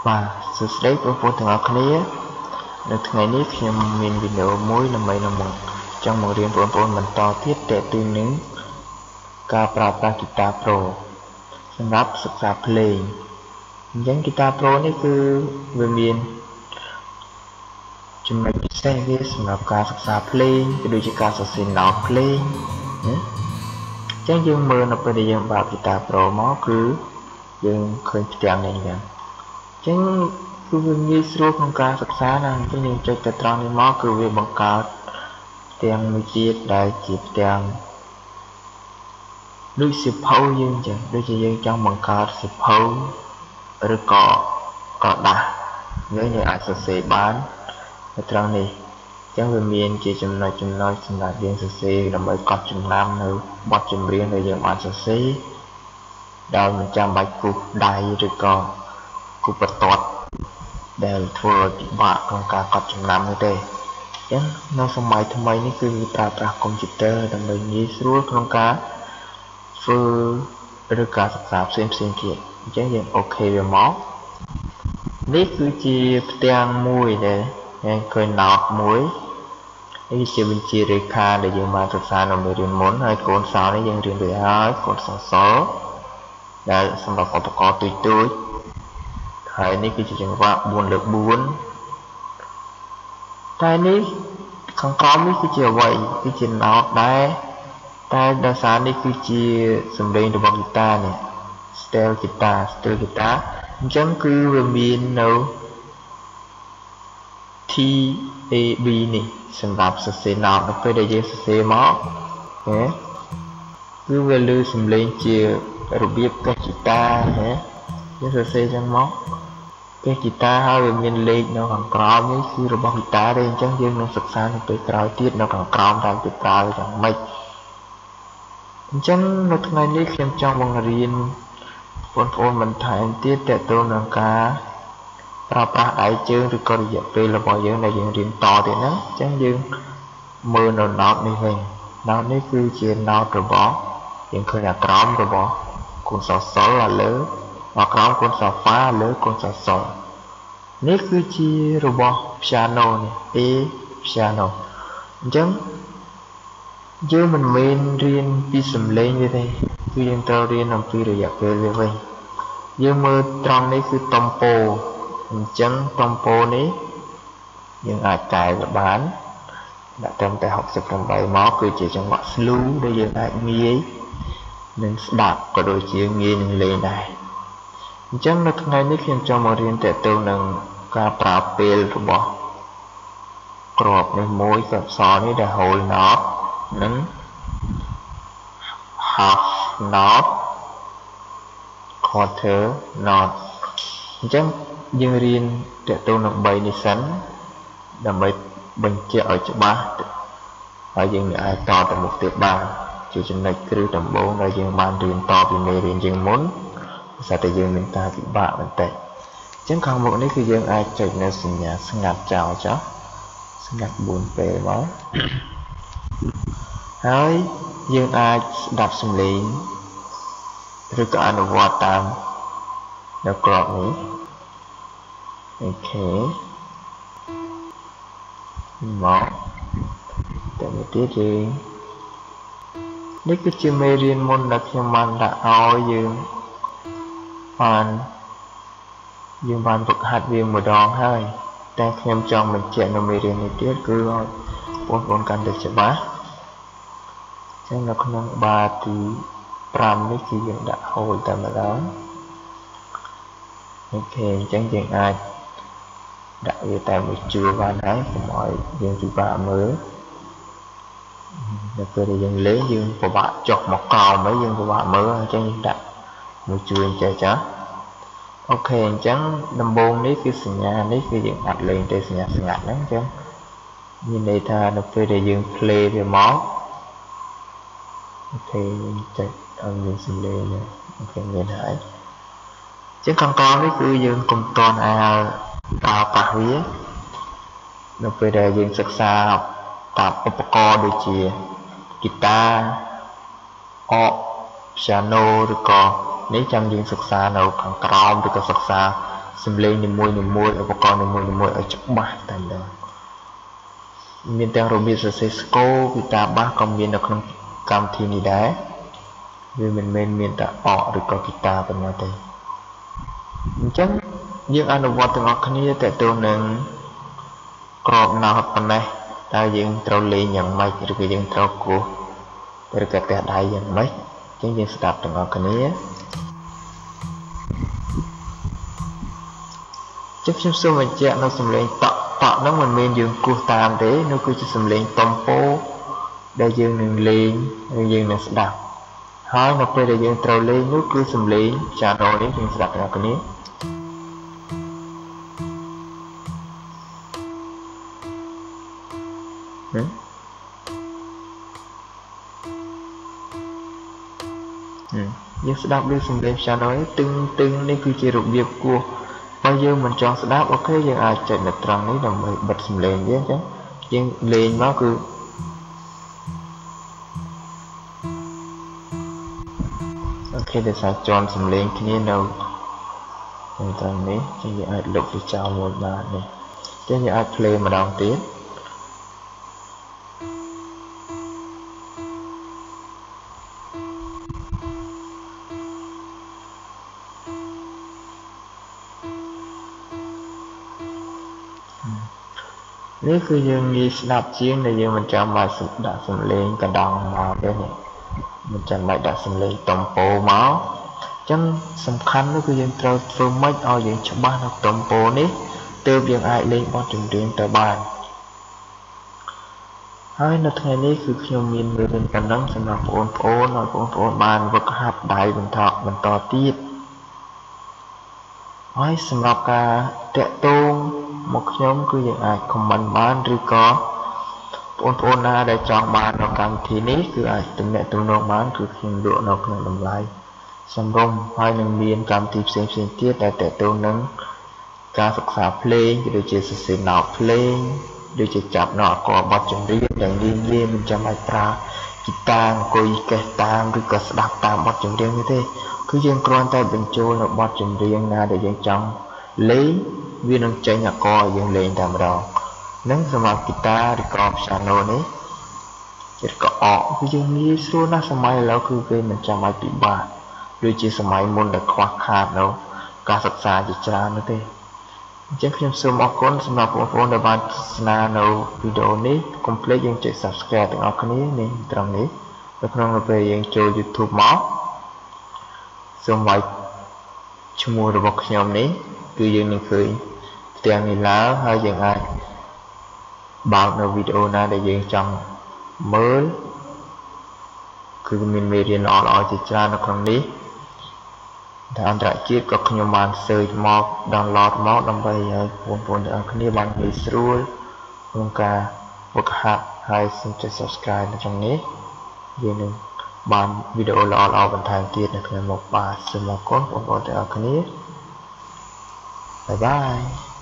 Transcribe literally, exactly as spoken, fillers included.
và sự đấy của phụ thường học này được ngày nít khi mình video mũi là mấy năm một trong một riêng của phụ mình to thiết để tương ứng ca pra guitar pro សម្រាប់សិក្សាភ្លេងអញ្ចឹង guitar pro នេះគឺវាមានចំណុចពិសេសវាសម្រាប់ការសិក្សាភ្លេងក៏ដូចជាការសរសេរ note ភ្លេងណាអញ្ចឹងយើងមើលនៅពេលដែលយើងបើក guitar pro មកគឺយើងឃើញផ្ទាំងនេះហ្នឹងអញ្ចឹងគឺវាងាយស្រួលក្នុងការសិក្សាណាស់អញ្ចឹងយើងចុចទៅត្រង់នេះមកគឺវាបង្កើតផ្ទាំងមួយទៀតដែលជាផ្ទាំងដូចសៀវភៅយើងអញ្ចឹងដូចជាយើងចង់បង្កើតសៀវភៅឬក៏ក្រដាស់យើងអាចសរសេរបាននៅត្រង់នេះអញ្ចឹងវាមានជាចំណុចចំណុចសម្រាប់យើងសរសេរដើម្បីកត់ចំណាំនៅបទចម្រៀងដែលយើងបានសរសេរដោយមិនចាំបាច់គូសដៃឬក៏គូសបន្ទាត់ដែលធ្វើឲ្យពិបាកក្នុងការកត់ចំណាំនោះទេអញ្ចឹងនៅសម័យថ្មីនេះគឺប្រើប្រាស់កុំព្យូទ័រដើម្បីងាយស្រួលក្នុងការធ្វើឬការសិក្សាផ្សេងផ្សេងទៀតអញ្ចឹងយើងអូខេវាមកនេះគឺជាផ្ទាំងមួយដែលយើងឃើញ note មួយនេះជាបញ្ជីរេខាដែលយើងបានសិក្សានៅមេរៀនមុនហើយកូនសោនេះយើងរៀនរួចហើយកូនសោសល់ដែលសម្រាប់ឧបករណ៍ទូចទូចហើយនេះគឺជាចង្វាក់បួនលើកបួនតែនេះខាងក្រោមនេះគឺជាអ្វីគឺជា note ដែរតែដោយសារនេះគឺជាសម្លេងរបស់ guitar នេះ style guitar style guitar អញ្ចឹងគឺវាមាននៅ T A B នេះសម្រាប់សរសេរ note នៅពេលដែលយើងសរសេរមកណាគឺវាលើសម្លេងជារបៀបកេះ guitar ណាយើងសរសេរចឹងមកកេះ guitar ហើយវាមានលេខនៅខាងក្រោមនេះគឺរបស់ guitar ទេអញ្ចឹងយើងនឹងសិក្សានៅពេលក្រោយទៀតនៅខាងក្រោមតាមទៅប្រើយ៉ាងម៉េចអញ្ចឹងនៅថ្ងៃនេះខ្ញុំចង់បង្រៀនបងប្អូនបន្ថែមទៀតទាក់ទងនឹងការប្រើប្រាស់ដៃជើងឬក៏រយៈពេលរបស់យើងដែលយើងរៀនតទៀតហ្នឹងអញ្ចឹងយើងមើលនៅ note នេះវិញ note នេះគឺជា note របស់យើងឃើញអាក្រោមរបស់កូនសរសល់លើអាក្រោមកូនសរហ្វាលើកូនសរសល់នេះគឺជារបស់ piano នេះ A piano អញ្ចឹងយើងមិនមែនរៀនពីសំឡេងវាទេគឺយើងត្រូវរៀនអំពីរយៈពេលវាវិញយើងមើលត្រង់នេះគឺតំពោអញ្ចឹងតំពោនេះយើងអាចកែវាបានដាក់ត្រឹមតែហុកសិបប្រាំបីមកគឺជាចង្វាក់ slow ដែលយើងអាចងាយនឹងស្ដាប់ក៏ដូចជាងាយនឹងលេងដែរអញ្ចឹងនៅថ្ងៃនេះខ្ញុំចង់មករៀនទាក់ទងនឹងការប្រើពេលរបស់ក្របនេះមួយក្របសនេះដែល whole note និង half note quarter note អញ្ចឹងយើងរៀនទាក់ទងនឹងបីនេះសិនដើម្បីបញ្ជាក់ឲ្យច្បាស់ហើយយើងអាចតទៅមុខទៀតបានជាចំណុចគ្រឹះដំបូងដែលយើងបានរៀនតពីមេរៀនយើងមុនដោយសារតែយើងមានការពិបាកបន្តិចអញ្ចឹងខាងមុខនេះគឺយើងអាចចុចនៅសញ្ញាស្ងាត់ចោលចុះស្ងាត់បួនពេលមកហើយយើងអាចស្ដាប់សំឡេងឬក៏អនុវត្តតាមនៅក្របនេះអូខេមកតែមួយទៀតយើងនេះគឺជាមេរៀនមុនដែលខ្ញុំបានដាក់ឲ្យយើងបានយើងបានฝึกហាត់វាម្ដងហើយតែខ្ញុំចង់បញ្ជាក់នៅមេរៀននេះទៀតគឺឲ្យបងប្អូនកាន់តែច្បាស់ចឹងនៅក្នុងបាតទីប្រាំនេះគឺយើងដាក់ហូលតែម្ដងអូខេអញ្ចឹងយើងអាចដាក់វាតែមួយជួរបានហើយកុំឲ្យយើងពិបាកមើលនៅពេលដែលយើងលេងយើងពិបាកចុះមកក្រោមហើយយើងពិបាកមើលអញ្ចឹងយើងដាក់មួយជួរអញ្ចឹងចាអូខេអញ្ចឹងដំបូងនេះគឺសញ្ញានេះគឺយើងអត់លេងទេសញ្ញាស្ងាត់ហ្នឹងអញ្ចឹងមានន័យថានៅពេលដែលយើង play វាមកអូខេចុចឲ្យមានសំឡេងអូខេមានហើយអញ្ចឹងខាងក្រោមនេះគឺយើងកុំតន់អាប្រើប្រាស់វានៅពេលដែលយើងសិក្សាតាមឧបករណ៍ដូចជា guitar អក piano ឬក៏នេះចាំយើងសិក្សានៅខាងក្រោមឬក៏សិក្សាសំឡេងនីមួយនីមួយឧបករណ៍នីមួយនីមួយឲ្យច្បាស់តែម្ដងមានទាំងរបៀបសរសេរស្គរហ្គីតាបាសក៏មាននៅក្នុងកម្មវិធីនេះដែរវាមិនមែនមានតែអកឬក៏ហ្គីតាប៉ុណ្ណោះទេអញ្ចឹងយើងអនុវត្តទាំងអស់គ្នាតើតើនឹងក្របណោតប៉ុណ្ណេះតើយើងត្រូវលេងយ៉ាងម៉េចឬក៏យើងត្រូវគោះឬក៏ទះដៃយ៉ាងម៉េចអញ្ចឹងយើងស្ដាប់ទាំងអស់គ្នាជិះខ្ញុំសូមបញ្ជាក់នៅសំឡេងតក់តក់ហ្នឹងមិនមែនយើងគោះតាមទេនោះគឺជាសំឡេងតំពោដែលយើងនឹងលេងឬយើងនឹងស្ដាប់ហើយនៅពេលដែលយើងត្រូវលេងនោះគឺសំឡេង channel នេះយើងស្ដាប់ទាំងអស់គ្នាយើងស្ដាប់ឮសំឡេង channel នេះទឹងទឹងនេះគឺជារបៀបគោះបើយើងមិនចង់ស្ដាប់អូខេយើងអាចចុចនៅត្រង់នេះដើម្បីបិទសំឡេងយើងអញ្ចឹងយើងលេងមកគឺអូខេដោយសារជន់សំឡេងគ្នានៅត្រង់នេះចឹងយើងអាចលុបវាចោលមួយបាននេះចឹងយើងអាច play ម្ដងទៀតនេះគឺយើងងាយស្ដាប់ជាងដែលយើងមិនចាំបាច់ដាក់សំឡេងកណ្ដងមកទេមិនចាំបាច់ដាក់សំឡេងតំពោមកអញ្ចឹងសំខាន់នោះគឺយើងត្រូវធ្វើម៉េចឲ្យយើងច្បាស់នៅតំពោនេះទើបយើងអាចលេងបទចម្រៀងទៅបានហើយនៅថ្ងៃនេះគឺខ្ញុំមានមេរៀនប៉ុណ្ណឹងសម្រាប់បងប្អូនឲ្យបងប្អូនបានវឹកហាត់ដៃបន្តបន្តទៀតហើយសម្រាប់ការតាក់ទងមកខ្ញុំគឺយើងអាច comment បានឬក៏បងប្អូនណាដែលចង់បាននៅកម្មវិធីនេះគឺអាចទំនាក់ទំនងបានគឺខ្ញុំលក់នៅក្នុងតម្លៃសមរម្យហើយនឹងមានកម្មវិធីផ្សេងផ្សេងទៀតដែលតាក់ទងនឹងការសិក្សាភ្លេងដូចជាសរសេរណោតភ្លេងដូចជាចាប់ណោតអក្សរបទចម្រៀងដែលងាយងាយមិនចាំបាច់ប្រើហ្គីតាអង្គុយកេះតាមឬក៏ស្ដាប់តាមបទចម្រៀងទេគឺយើងគ្រាន់តែបញ្ចូលនៅបទចម្រៀងណាដែលយើងចង់លេងវានឹងចេញអក្សរឲ្យយើងលេងតែម្ដងនឹងសម្រាប់ហ្គីតាឬក៏ piano នេះឬក៏អកគឺយើងងាយស្រួលណាស់សម័យឥឡូវគឺគេមិនចាំបាច់ពិបាកដូចជាសម័យមុនដែលខ្វះខាតនៅការសិក្សាជាច្រើននោះទេអញ្ចឹងខ្ញុំសូមអរគុណសម្រាប់បងប្អូនដែលបានទស្សនានៅវីដេអូនេះកុំភ្លេចយើងចុច Subscribe ទាំងអស់គ្នានេះត្រង់នេះនៅក្នុងពេលយើងចូល YouTube មកសូមឲ្យឈ្មោះរបស់ខ្ញុំនេះគឺយើងនឹងឃើញផ្ទាំងនេះឡើងហើយយើងអាចបើកនៅវីដេអូណាដែលយើងចង់មើលគឺមានមេរៀនល្អៗជាច្រើននៅក្នុងនេះតែអន្តរជាតិក៏ខ្ញុំបាន search មក download មកដើម្បីឲ្យបងប្អូនទាំងអស់គ្នាបានងាយស្រួលក្នុងការហ្វឹកហាត់ហើយសូមចុច Subscribe នៅtrongនេះយើងនឹងបានវីដេអូល្អៗបន្ថែមទៀតនៅក្នុងមុខបាទសូមអរគុណបងប្អូនទាំងអស់គ្នាបាយបាយ